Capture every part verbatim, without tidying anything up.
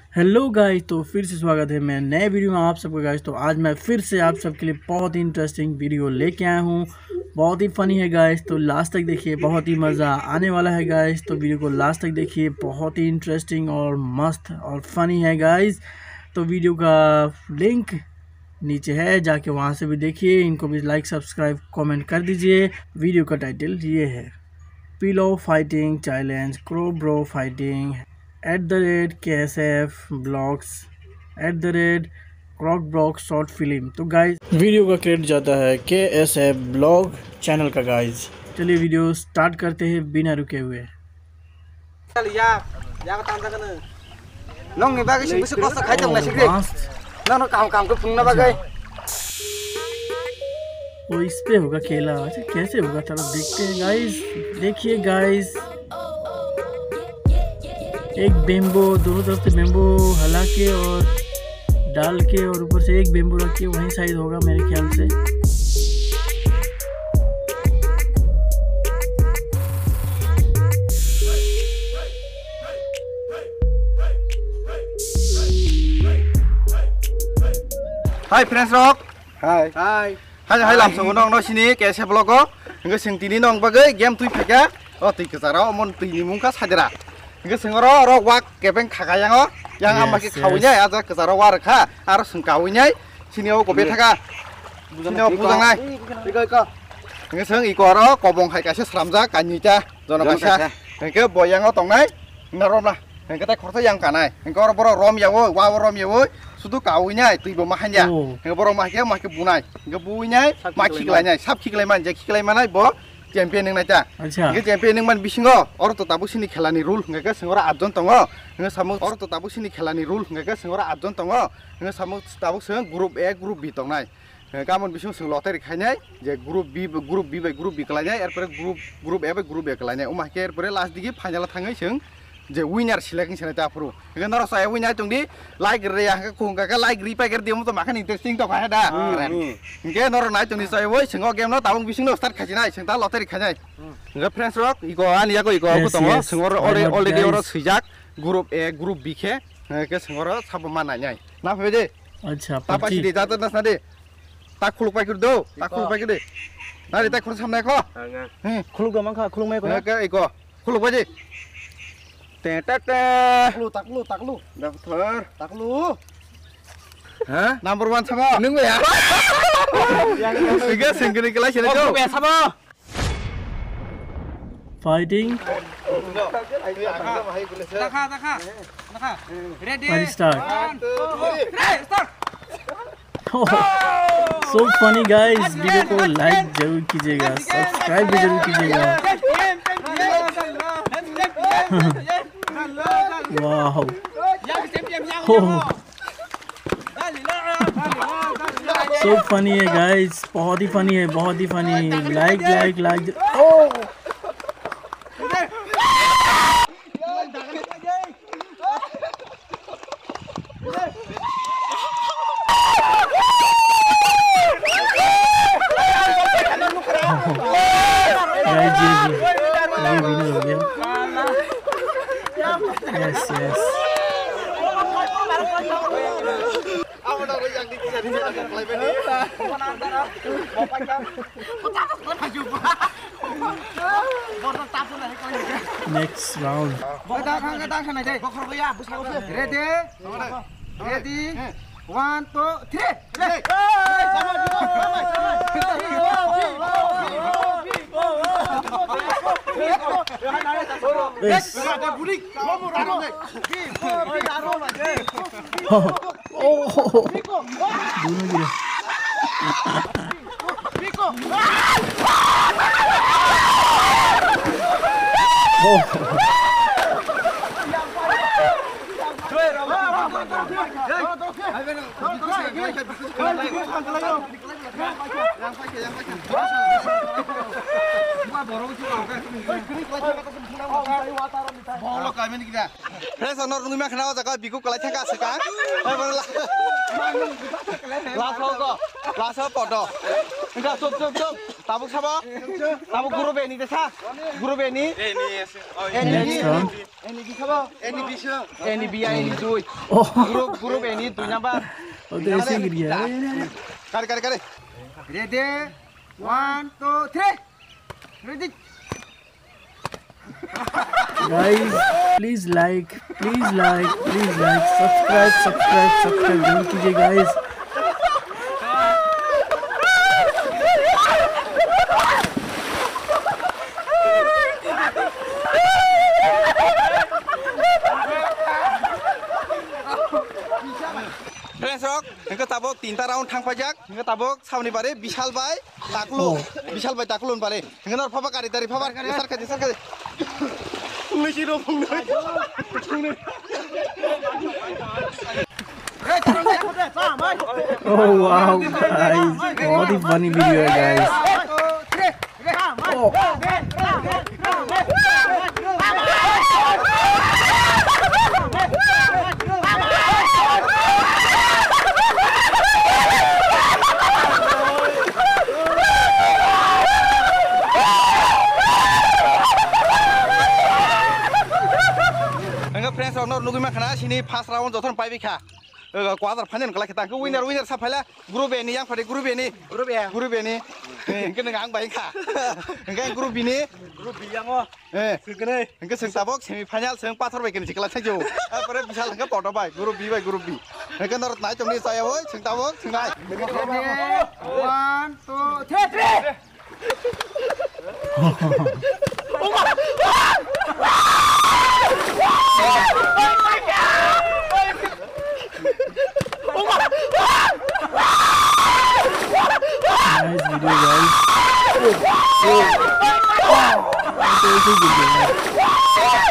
Hello guys, तो फिर से स्वागत है मैं नए वीडियो में आप सबका गाइस। तो आज मैं फिर से आप सबके लिए बहुत ही इंटरेस्टिंग वीडियो लेके आया हूँ। बहुत ही फनी है गाइस, तो लास्ट तक देखिए, बहुत ही मज़ा आने वाला है गाइस। तो वीडियो को लास्ट तक देखिए, बहुत ही इंटरेस्टिंग और मस्त और फनी है गाइस। तो वीडियो का लिंक नीचे है, जाके वहाँ से भी देखिए। इनको भी लाइक सब्सक्राइब कमेंट कर दीजिए। वीडियो का टाइटल ये है, pillow fighting challenge, crow bro fighting at the rate के S F blogs at the rate क्रॉक blog short film. तो गाइज वीडियो का क्रेडिट जाता है के एस एफ ब्लॉग चैनल का गाइज। चलिए वीडियो स्टार्ट करते हैं बिना रुके हुए। वो इस पे होगा केला। अच्छा कैसे होगा, चलो देखते हैं गाइज। देखिए गाइज, एक बेम्बो, दोनों तरफ से बेम्बो हला के और डाल के और ऊपर से एक बेम्बो रख के, वहीं साइज होगा मेरे ख्याल से। Hai friends rock. Hai. Hai. Hai hai làm xong nong nó xin đi kẻ xe vlog có. Người sinh tí nong bagai game tui pheka. Oh tui ke sarau mon tui ni mung ka sadera. Người sinh ro ro wak ke beng khakayang oh. Yang ama ke khawnya aja ke sarau war kha. Aro sing kawnya sini oh ko betaka. Sini oh pudang nai. Iko iko. Người sinh iko ro ko bong khai ka se sramja kanyi cha. Jona ka. Người ke boyang oh tong nai. Narom lah. Người ta khorta yang ka nai. Người ko boro rom ya wo, wa rom ya wo. Sudah kawinnya itu ibu makannya, nggak baru makan, makan bunai, nggak buinya, makan kelainya, sab kelaiman, jadi kelaiman aja, bo, champion yang naja, nggak champion yang man bisingo, orang tuh tabu sini kelani rule, nggak ke sengora adon tongo, nggak samu, orang tuh tabu sini kelani rule, nggak ke sengora adon tongo, nggak samu tabu seng grup A, grup B tong nai, kamu bising seng loter ikannya, jadi grup B, grup B, grup B kelainya, erpere grup grup A, grup B kelainya, umah ke erpere last digi panjala tangai seng. जे winner selection से ना आपरो इधर नरो साया winner चुंगी like रिया का कुंगा का like RPI कर दियो मुझे माखन इंटरेस्टिंग तो कहाँ दा इनके नरो नाइ चुंगी साया वो सिंगो गेम ना ताऊं बिसिंग नो स्टार्ट खाचिना सिंगता लॉटरी खाचिना इनके फ्रेंड्स रॉक इको आन या को इको आपको तो वो सिंगोर ऑलरेडी और सिजाक ग्रुप ए ग्रुप बी के के सिंगोर सब माना न्याय ना फिर अच्छा तापा सीधे जाता ना सादे ताक खुलुक पाई कर दो ताक खुलुक पाई कर दे ना रे ताक खुलुक सामने को खुलुक दो मंगा खुलुक में को ना के इको खुलुक पाई Tetet tak lu tak lu tak lu daftar tak lu hah number one sama nunggu ya yang tiga singgih kelas ini tuh sama fighting takha takha takha ready start start so funny guys, video को like जरूर कीजिएगा, subscribe भी जरूर कीजिएगा। वाह so funny है guys, बहुत ही फनी है, बहुत ही फनी। लाइक लाइक लाइक ओह गाइस ये ये विनर हो गया। Yes, yes. Next round. Ready? Ready? One, two, three. Yes. Oh, दोनों गिरे। Oh. Bolok kami ni kita. Saya sonor nunggu mak kenal jaga biku kelai cengkak sekarang. Lasso kok, lasso podo. Enggak, stop, stop, stop. tabuk sabo tabuk guru be ni desa guru be ni Next round. ini di sabo ini bisa ini biya ini duit Oh, guru guru be ni tu nyamba oh तो ऐसे गिर गया kare kare kare ready one two three ready guys, please like, please like, please like, subscribe, subscribe, subscribe जरूर कीजिए guys. Friends rock, engkau tabuk tinta round thang pajak, engkau tabuk sauni bare Bishal bai taklu, Bishal bai taklun bare, engkau nor papa kari tari papa kari sar kari sar kari. Mesti ro pung nih. Oh wow guys, बहुत ही funny video है guys. Oh. Friends rock nor nugi makana sini first round jothon pai bika. Quarter final kalau kita ke winner winner sapala grup ini yang pada grup ini grup ya grup ini engkau nengang baik kah engkau grup ini grup yang oh eh segini engkau seng tabok semi final seng pathor baik ini sekelas saja apa bisa engkau potong baik grup B baik grup B engkau nor naik cuma saya woi seng tabok seng naik one two three Nice video guys. Oh, oh. तो ऐसे गिर गया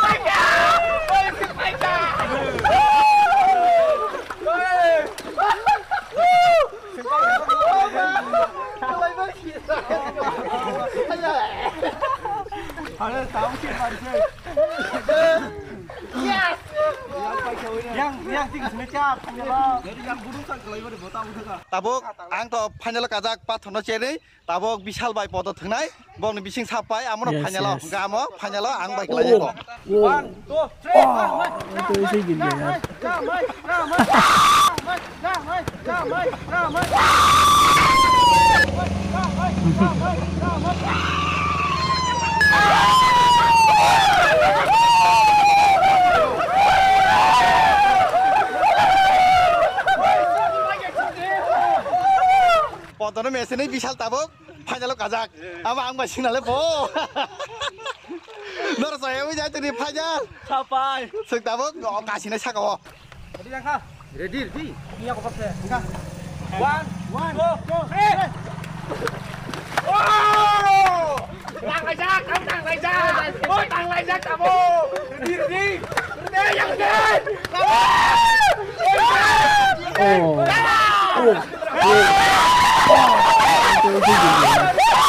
yang yang tinggal semecap jadi yang burung kan kalau ibu dibuat tahu juga tabuk ang to final kajak pathono ceri tabuk Bishal bai poto thengnai bong ni bising sapai amono final lo gamo final lo ang bai kelai ko one two three तो ऐसे गिर गया यार Potono mesin ini Bishal tabuk final lo kajak ama ang bai sinale po nor saya wi jadi di final sapai sing tabuk ngok kasine sakawo Ready yang kah? Ready, ready. Ini aku pakai. Enggak. One, one, two, three. Oh! Tang lại ra, không tang lại ra. Ôi tang lại ra cả bộ. Ready, ready. Ready yang đi. Oh. Oh. Oh. तो ऐसे गिर गया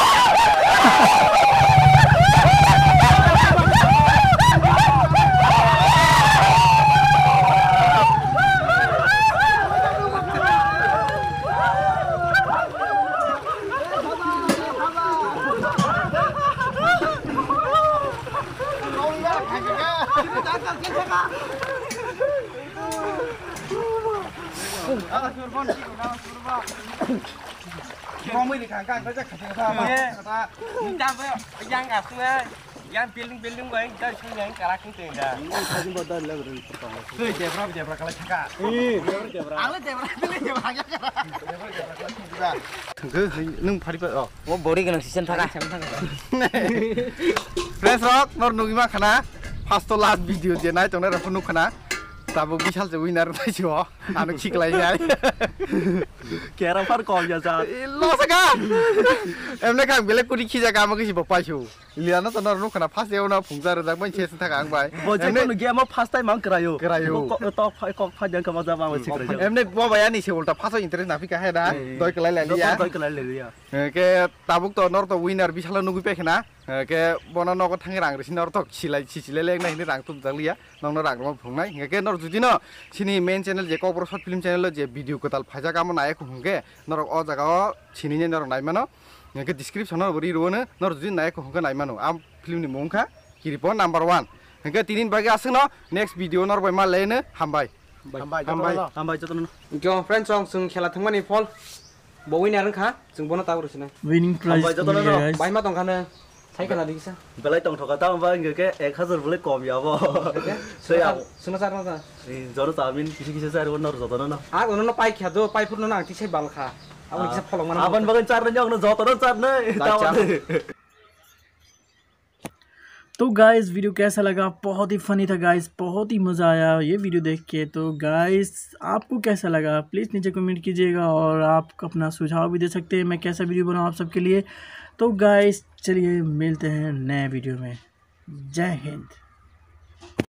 Không mới đi kháng can,เขาจะขัดขามา Mình chăm với yang ngạp xuống đây. Yang pilih pilih gue, kita sih yang karak itu enggak. Tuh, jebra jebra kalau cakap. Aku jebra pilih jebra aja. 그, 능 발이 어. 뭐 머리가 시선 타가. Friends rock, nor nugi makana. First to last video je nai tong na ra punu khana. Tabuk Bishal je winner tai jo. Anu khiklai ya. Kera far kol jasa Lo saka. Emne kang belek kudi khija ka ma kisi bapa chu. Liana to nor nu khana first eu na phungjar da ban chesi thaka ang bai. बोचे को नुगिया म first time मांग करायो करायो तो phi को फाजन का मजा मांग सिक रयो Emne bo baya ni se ulta first interest na fika hai da. Doi kelai lai liya. तो कलर ले लिया Ke tabuk to nor to winner Bishal nugi pe khana. Ke bono no ko thangi rang risi nor to silai silai lek na ni rang tum jaliya. Nong no rang mo phungnai. Ke nor judi no sini main channel je ko short film channel je video ko tal phaja ka mo nai ko hungke nor o jaga o sini ne nor nai mano nge description no bori ro ne nor judi nai ko hongka nai mano am film ni mongka kiripon number one nge tinin bagi asing no next video nor bai ma lene hambai hambai hambai hambai jotono jo friends song sung khela thangmani phol bowin arang kha sung bono ta urusina winning prize guys bai ma tong khane sai kana dikisa belai tong thoka ta ba nge ke ek hajar boleh kom ya bo saya suna sar na ta joro tamin kisi kisi sar nor jotono no a ono no pai khya do pai phur no na ti sai bal kha abon kisa pholong mana aban bagan char na jong no jotono char ne तो guys video कैसा लगा? बहुत ही funny था guys, बहुत ही मज़ा आया ये वीडियो देख के। तो गाइस आपको कैसा लगा प्लीज़ नीचे कमेंट कीजिएगा और आप अपना सुझाव भी दे सकते हैं मैं कैसा वीडियो बनाऊँ आप सबके लिए। तो गाइस चलिए मिलते हैं नए वीडियो में। जय हिंद।